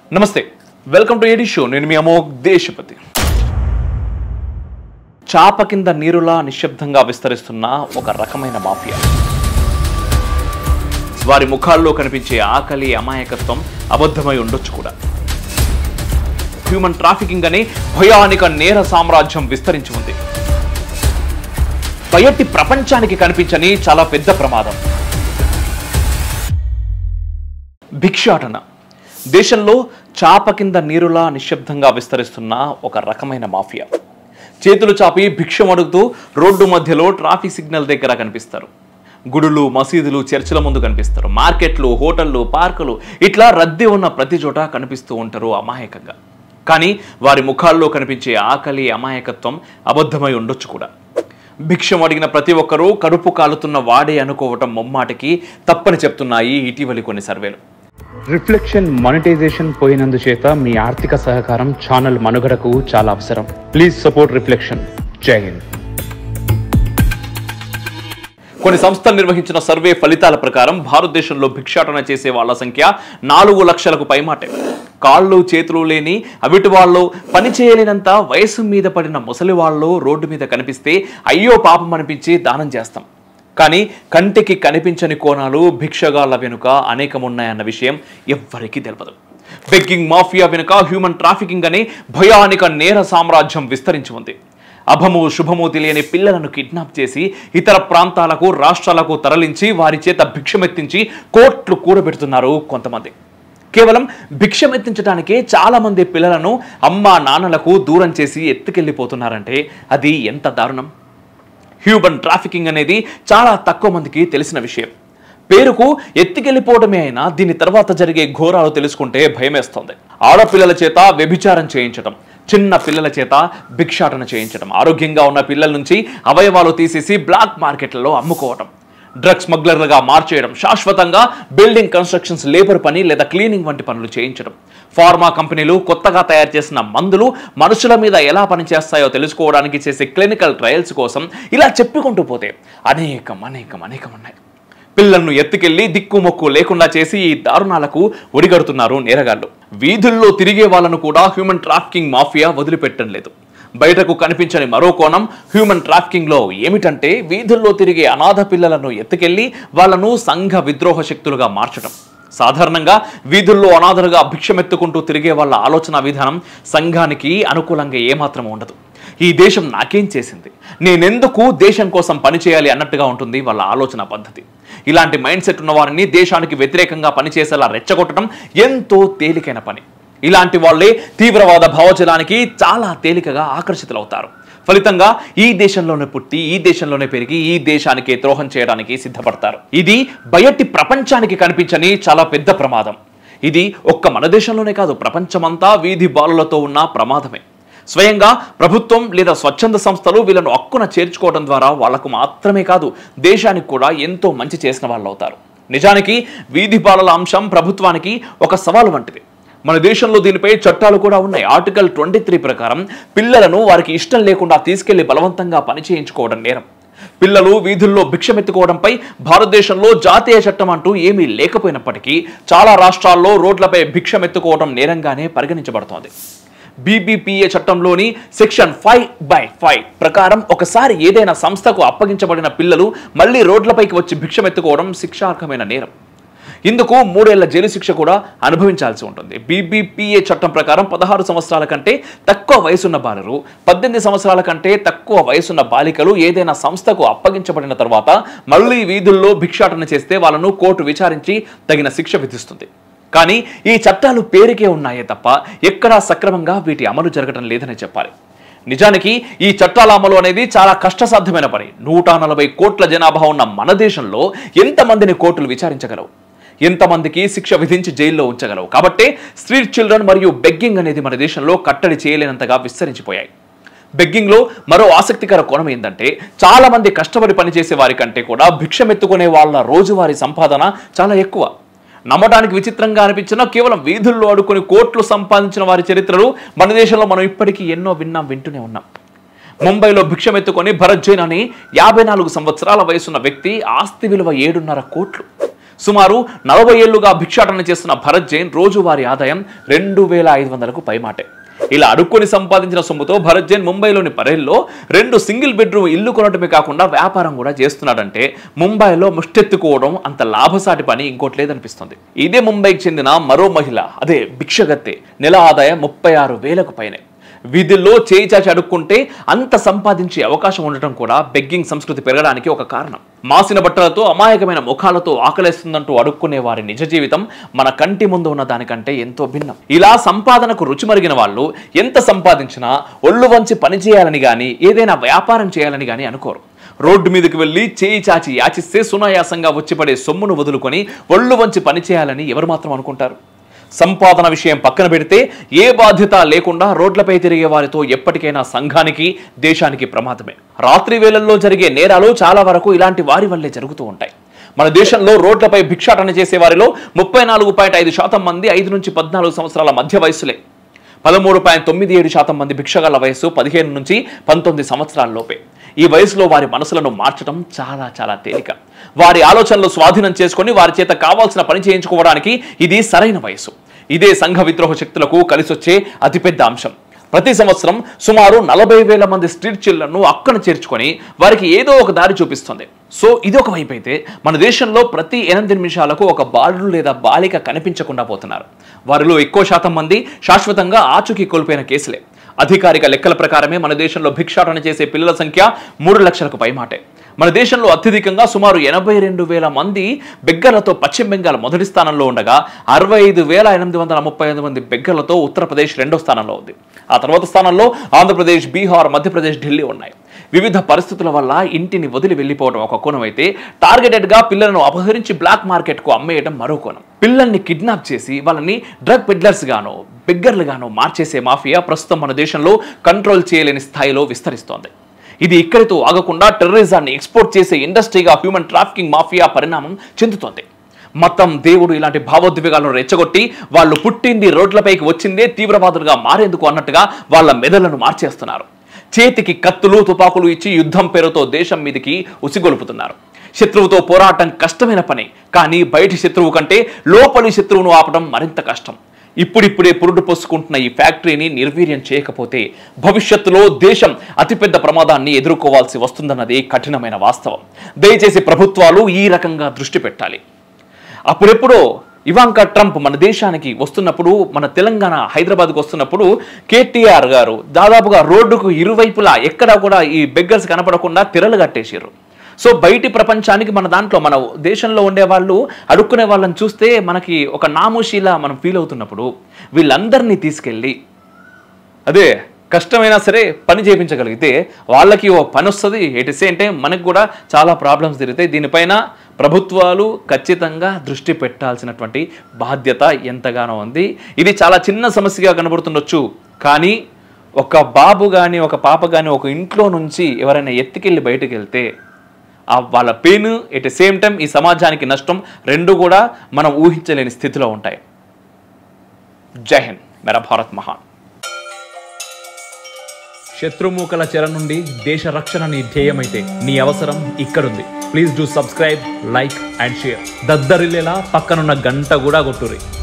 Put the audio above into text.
నమస్తే, welcome to AD show. నేను మీ అమోఘ్ దేశపతి. చాప కింద నీరులా నిశ్శబ్దంగా విస్తరిస్తున్న ఒక రకమైన మాఫియా. వారి ముఖాల్లో కనిపించే ఆకలి, అమాయకత్వం అబద్ధమై ఉండొచ్చు కూడా. హ్యూమన్ ట్రాఫికింగ్ అనే భయానిక నేర సామ్రాజ్యం విస్తరించి ఉంది. బయటి ప్రపంచానికి కనిపించని చాలా పెద్ద ప్రమాదం. భిక్షాటన. దేశంలో చాప కింద నీరులా నిశ్శబ్దంగా విస్తరిస్తున్న ఒక రకమైన మాఫియా. చేతులు చాపి భిక్షం అడుగుతూ రోడ్డు మధ్యలో ట్రాఫిక్ సిగ్నల్ దగ్గర కనిపిస్తారు. గుడులు, మసీదులు, చర్చిల ముందు కనిపిస్తారు. మార్కెట్లు, హోటళ్లు, పార్కులు, ఇట్లా రద్దీ ఉన్న ప్రతి చోట కనిపిస్తూ ఉంటారు అమాయకంగా. కానీ వారి ముఖాల్లో కనిపించే ఆకలి, అమాయకత్వం అబద్ధమై ఉండొచ్చు కూడా. భిక్షం అడిగిన ప్రతి ఒక్కరూ కడుపు కాలుతున్న వాడే అనుకోవటం ముమ్మాటికి తప్పని చెప్తున్నాయి ఇటీవలి కొన్ని సర్వేలు. రిఫ్లెక్షన్ మానిటైజేషన్ పోయినందుచేత మీ ఆర్థిక సహకారం ఛానల్ మనుగడకు చాలా అవసరం. Please support reflection. జై హింద్. కొన్ని సంస్థలు నిర్వహించిన సర్వే ఫలితాల ప్రకారం భారతదేశంలో భిక్షాటన చేసే వాళ్ళ సంఖ్య 4 లక్షలకు పైమాటే. కాళ్ళు చేతులు లేని అవిటి వాళ్ళు, పని చేయలేనంత వయసు మీద పడిన ముసలి వాళ్ళు రోడ్డు మీద కనిపిస్తే అయ్యో పాపం అనిపించి దానం చేస్తాం. కానీ కంటికి కనిపించని కోణాలు భిక్షగాళ్ల వెనుక అనేకమున్నాయన్న విషయం ఎవ్వరికీ తెలియదు. బెగ్గింగ్ మాఫియా వెనుక హ్యూమన్ ట్రాఫికింగ్ అనే భయానిక నేర సామ్రాజ్యం విస్తరించి ఉంది. అభము శుభము తెలియని పిల్లలను కిడ్నాప్ చేసి ఇతర ప్రాంతాలకు, రాష్ట్రాలకు తరలించి వారి చేత భిక్షమెత్తించి కోట్లు కూడబెడుతున్నారు కొంతమంది. కేవలం భిక్షమెత్తించడానికే చాలా మంది పిల్లలను అమ్మా నాన్నలకు దూరం చేసి ఎత్తుకెళ్ళిపోతున్నారంటే అది ఎంత దారుణం. హ్యూమన్ ట్రాఫికింగ్ అనేది చాలా తక్కువ మందికి తెలిసిన విషయం. పేరుకు ఎత్తుకెళ్ళిపోవడమే అయినా దీని తర్వాత జరిగే ఘోరాలు తెలుసుకుంటే భయమేస్తోంది. ఆడపిల్లల చేత వ్యభిచారం చేయించడం, చిన్న పిల్లల చేత భిక్షాటన చేయించడం, ఆరోగ్యంగా ఉన్న పిల్లల నుంచి అవయవాలు తీసేసి బ్లాక్ మార్కెట్లలో అమ్ముకోవడం, డ్రగ్స్ స్మగ్లర్లుగా మార్చేయడం, శాశ్వతంగా బిల్డింగ్ కన్స్ట్రక్షన్స్ లేబర్ పని లేదా క్లీనింగ్ వంటి పనులు చేయించడం, ఫార్మా కంపెనీలు కొత్తగా తయారు చేసిన మందులు మనుషుల మీద ఎలా పనిచేస్తాయో తెలుసుకోవడానికి చేసే క్లినికల్ ట్రయల్స్ కోసం ఇలా చెప్పుకుంటూ పోతే అనేకం ఉన్నాయి. పిల్లలను ఎత్తుకెళ్లి దిక్కుమొక్కు లేకుండా చేసి ఈ దారుణాలకు ఒడిగడుతున్నారు నేరగాళ్లు. వీధుల్లో తిరిగే వాళ్ళను కూడా హ్యూమన్ ట్రాఫికింగ్ మాఫియా వదిలిపెట్టడం లేదు. బయటకు కనిపించని మరో కోణం హ్యూమన్ ట్రాఫికింగ్ లో ఏమిటంటే వీధుల్లో తిరిగే అనాథ పిల్లలను ఎత్తుకెళ్లి వాళ్లను సంఘ విద్రోహ శక్తులుగా మార్చడం. సాధారణంగా వీధుల్లో అనాథలుగా భిక్షమెత్తుకుంటూ తిరిగే వాళ్ళ ఆలోచన విధానం సంఘానికి అనుకూలంగా ఏమాత్రం ఉండదు. ఈ దేశం నాకేం చేసింది, నేనెందుకు దేశం కోసం పనిచేయాలి అన్నట్టుగా ఉంటుంది వాళ్ళ ఆలోచన పద్ధతి. ఇలాంటి మైండ్ సెట్ ఉన్న వారిని దేశానికి వ్యతిరేకంగా పనిచేసేలా రెచ్చగొట్టడం ఎంతో తేలికైన పని. ఇలాంటి వాళ్ళే తీవ్రవాద భావజలానికి చాలా తేలికగా ఆకర్షితులవుతారు. ఫలితంగా ఈ దేశంలోనే పుట్టి, ఈ దేశంలోనే పెరిగి, ఈ దేశానికి ద్రోహం చేయడానికి సిద్ధపడతారు. ఇది బయటి ప్రపంచానికి కనిపించని చాలా పెద్ద ప్రమాదం. ఇది ఒక్క మన దేశంలోనే కాదు, ప్రపంచమంతా వీధి బాలులతో ఉన్న ప్రమాదమే. స్వయంగా ప్రభుత్వం లేదా స్వచ్ఛంద సంస్థలు వీళ్ళను హక్కున చేర్చుకోవడం ద్వారా వాళ్లకు మాత్రమే కాదు, దేశానికి కూడా ఎంతో మంచి చేసిన వాళ్ళు అవుతారు. నిజానికి వీధి బాలల అంశం ప్రభుత్వానికి ఒక సవాలు వంటిది. మన దేశంలో దీనిపై చట్టాలు కూడా ఉన్నాయి. ఆర్టికల్ 23 ప్రకారం పిల్లలను వారికి ఇష్టం లేకుండా తీసుకెళ్లి బలవంతంగా పని చేయించుకోవడం నేరం. పిల్లలు వీధుల్లో భిక్షమెత్తుకోవడంపై భారతదేశంలో జాతీయ చట్టం అంటూ ఏమీ లేకపోయినప్పటికీ చాలా రాష్ట్రాల్లో రోడ్లపై భిక్షమెత్తుకోవడం నేరంగానే పరిగణించబడుతోంది. BBPA చట్టంలోని సెక్షన్ 5/5 ప్రకారం ఒకసారి ఏదైనా సంస్థకు అప్పగించబడిన పిల్లలు మళ్లీ రోడ్లపైకి వచ్చి భిక్షమెత్తుకోవడం శిక్షార్హమైన నేరం. ఇందుకు 3 ఏళ్ల జైలు శిక్ష కూడా అనుభవించాల్సి ఉంటుంది. BBPA చట్టం ప్రకారం 16 సంవత్సరాల కంటే తక్కువ వయసున్న బాలురు, 18 సంవత్సరాల కంటే తక్కువ వయసున్న బాలికలు ఏదైనా సంస్థకు అప్పగించబడిన తర్వాత మళ్లీ వీధుల్లో భిక్షాటన చేస్తే వాళ్ళను కోర్టు విచారించి తగిన శిక్ష విధిస్తుంది. కానీ ఈ చట్టాలు పేరుకే ఉన్నాయే తప్ప ఎక్కడా సక్రమంగా వీటి అమలు జరగడం లేదని చెప్పాలి. నిజానికి ఈ చట్టాల అమలు అనేది చాలా కష్టసాధ్యమైన పని. 140 కోట్ల జనాభా ఉన్న మన దేశంలో ఎంతమందిని కోర్టులు విచారించగలవు, ఎంతమందికి శిక్ష విధించి జైల్లో ఉంచగలవు. కాబట్టే స్ట్రీట్ చిల్డ్రన్ మరియు బెగ్గింగ్ అనేది మన దేశంలో కట్టడి చేయలేనంతగా విస్తరించిపోయాయి. బెగ్గింగ్ లో మరో ఆసక్తికర కోణం ఏంటంటే చాలా మంది కష్టపడి పనిచేసే వారి కంటే కూడా భిక్షమెత్తుకునే వాళ్ళ రోజువారీ సంపాదన చాలా ఎక్కువ. నమ్మడానికి విచిత్రంగా అనిపించినా కేవలం వీధుల్లో ఆడుకుని కోట్లు సంపాదించిన వారి చరిత్రలు మన దేశంలో మనం ఇప్పటికీ ఎన్నో వింటూనే ఉన్నాం. ముంబైలో భిక్షమెత్తుకొని భరత్ జైన్ అని 54 సంవత్సరాల వయసున్న వ్యక్తి ఆస్తి విలువ 7.5 కోట్లు. సుమారు 40 ఏళ్లుగా భిక్షాటన చేస్తున్న భరత్ జైన్ రోజువారీ ఆదాయం 2500కు పైమాటే. ఇలా అడుక్కొని సంపాదించిన సొమ్ముతో భరత్ జైన్ ముంబైలోని పరేల్లో 2 సింగిల్ బెడ్రూమ్ ఇల్లు కొనడమే కాకుండా వ్యాపారం కూడా చేస్తున్నాడంటే ముంబైలో ముష్టెత్తుకోవడం అంత లాభసాటి పని ఇంకోటి లేదనిపిస్తుంది. ఇదే ముంబైకి చెందిన మరో మహిళ, అదే భిక్షగత్తె, నెల ఆదాయం 36,000కు పైనే. వీధుల్లో చేయి చాచి అడుక్కుంటే అంత సంపాదించే అవకాశం ఉండటం కూడా బెగ్గింగ్ సంస్కృతి పెరగడానికి ఒక కారణం. మాసిన బట్టలతో అమాయకమైన ముఖాలతో ఆకలేస్తుందంటూ అడుక్కునే వారి నిజ జీవితం మన కంటి ముందు ఉన్న దానికంటే ఎంతో భిన్నం. ఇలా సంపాదనకు రుచి మరిగిన వాళ్ళు ఎంత సంపాదించినా ఒళ్ళు వంచి పని చేయాలని గాని ఏదైనా వ్యాపారం చేయాలని గాని అనుకోరు. రోడ్డు మీదకి వెళ్లి చేయి చాచి యాచిస్తే సునాయాసంగా వచ్చిపడే సొమ్మును వదులుకొని ఒళ్ళు వంచి పని చేయాలని ఎవరు మాత్రం అనుకుంటారు? సంపాదన విషయం పక్కన పెడితే ఏ బాధ్యత లేకుండా రోడ్లపై తిరిగే వారితో ఎప్పటికైనా సంఘానికి, దేశానికి ప్రమాదమే. రాత్రి వేళల్లో జరిగే నేరాలు చాలా వరకు ఇలాంటి వారి వల్లే జరుగుతూ ఉంటాయి. మన దేశంలో రోడ్లపై భిక్షాటన చేసే వారిలో 34.5% మంది 5 నుంచి 14 సంవత్సరాల మధ్య వయసులే. 13.97% మంది భిక్షగాళ్ల వయసు 15 నుంచి 19 సంవత్సరాల లోపే. ఈ వయసులో వారి మనసులను మార్చడం చాలా చాలా తేలిక. వారి ఆలోచనలు స్వాధీనం చేసుకొని వారి చేత కావాల్సిన పని చేయించుకోవడానికి ఇది సరైన వయసు. ఇదే సంఘ విద్రోహ శక్తులకు కలిసొచ్చే అతిపెద్ద అంశం. ప్రతి సంవత్సరం సుమారు 40,000 మంది స్ట్రీట్ చిల్డ్రన్ను అక్కన చేర్చుకొని వారికి ఏదో ఒక దారి చూపిస్తుంది. సో ఇది ఒక వైపు అయితే, మన దేశంలో ప్రతి 8 నిమిషాలకు ఒక బాలుడు లేదా బాలిక కనిపించకుండా పోతున్నారు. వారిలో ఎక్కువ శాతం మంది శాశ్వతంగా ఆచూకీ కోల్పోయిన కేసులే. అధికారిక లెక్కల ప్రకారమే మన దేశంలో భిక్షాటన చేసే పిల్లల సంఖ్య 3 లక్షలకు పైమాటే. మన దేశంలో అత్యధికంగా సుమారు 82,000 మంది బెగ్గర్లతో పశ్చిమ బెంగాల్ మొదటి స్థానంలో ఉండగా 65,835 మంది బెగ్గర్లతో ఉత్తరప్రదేశ్ 2వ స్థానంలో ఉంది. ఆ తర్వాత స్థానంలో ఆంధ్రప్రదేశ్, బీహార్, మధ్యప్రదేశ్, ఢిల్లీ ఉన్నాయి. వివిధ పరిస్థితుల వల్ల ఇంటిని వదిలి వెళ్లిపోవడం ఒక కోణం అయితే, టార్గెటెడ్ గా పిల్లలను అపహరించి బ్లాక్ మార్కెట్ కు అమ్మేయడం మరో కోణం. పిల్లల్ని కిడ్నాప్ చేసి వాళ్ళని డ్రగ్ పెడ్లర్స్ గానో బెగ్గర్లు గానో మార్చేసే మాఫియా ప్రస్తుతం మన దేశంలో కంట్రోల్ చేయలేని స్థాయిలో విస్తరిస్తోంది. ఇది ఇక్కడితో ఆగకుండా టెర్రరిజాన్ని ఎక్స్పోర్ట్ చేసే ఇండస్ట్రీగా హ్యూమన్ ట్రాఫికింగ్ మాఫియా పరిణామం చెందుతోంది. మతం, దేవుడు ఇలాంటి భావోద్వేగాలను రెచ్చగొట్టి వాళ్ళు పుట్టింది రోడ్లపైకి వచ్చిందే తీవ్రవాదులుగా మారేందుకు అన్నట్టుగా వాళ్ళ మెదళ్లను మార్చేస్తున్నారు. చేతికి కత్తులు, తుపాకులు ఇచ్చి యుద్ధం పేరుతో దేశం మీదకి ఉసిగొలుపుతున్నారు. శత్రువుతో పోరాటం కష్టమైన పని, కానీ బయటి శత్రువు కంటే లోపలి శత్రువును ఆపడం మరింత కష్టం. ఇప్పుడిప్పుడే పురుడు పోసుకుంటున్న ఈ ఫ్యాక్టరీని నిర్వీర్యం చేయకపోతే భవిష్యత్తులో దేశం అతిపెద్ద ప్రమాదాన్ని ఎదుర్కోవాల్సి వస్తుందన్నది కఠినమైన వాస్తవం. దయచేసి ప్రభుత్వాలు ఈ రకంగా దృష్టి పెట్టాలి. అప్పుడెప్పుడో ఇవాంకా ట్రంప్ మన దేశానికి వస్తున్నప్పుడు, మన తెలంగాణ హైదరాబాద్కు వస్తున్నప్పుడు కేటీఆర్ గారు దాదాపుగా రోడ్డుకు ఇరువైపులా ఎక్కడా కూడా ఈ బెగ్గర్స్ కనపడకుండా తెరలు కట్టేసారు. సో బయటి ప్రపంచానికి మన దాంట్లో, మన దేశంలో ఉండే వాళ్ళు అడుక్కునే వాళ్ళని చూస్తే మనకి ఒక నామోషిలా మనం ఫీల్ అవుతున్నప్పుడు, వీళ్ళందరినీ తీసుకెళ్ళి అదే కష్టమైనా సరే పని చేయించగలిగితే వాళ్ళకి ఓ పని వస్తుంది. ఎటిసే అంటే మనకు కూడా చాలా ప్రాబ్లమ్స్ తిరుగుతాయి. దీనిపైన ప్రభుత్వాలు ఖచ్చితంగా దృష్టి పెట్టాల్సినటువంటి బాధ్యత ఎంతగానో ఉంది. ఇది చాలా చిన్న సమస్యగా కనబడుతుండొచ్చు, కానీ ఒక బాబు కానీ ఒక పాప కానీ ఒక ఇంట్లో నుంచి ఎవరైనా ఎత్తుకెళ్ళి బయటకు వెళ్తే వాళ్ళ pain, at the same time ఈ సమాజానికి నష్టం, రెండు కూడా మనం ఊహించలేని స్థితిలో ఉంటాయి. జై హింద్, మేరా భారత్ మహాన్. శత్రుమూకల చెర నుండి దేశ రక్షణ నీ ధ్యేయమైతే నీ అవసరం ఇక్కడుంది. Please do subscribe, like and share. దద్దరిల్లేలా పక్కనున్న గంట కూడా కొట్టుర్రి.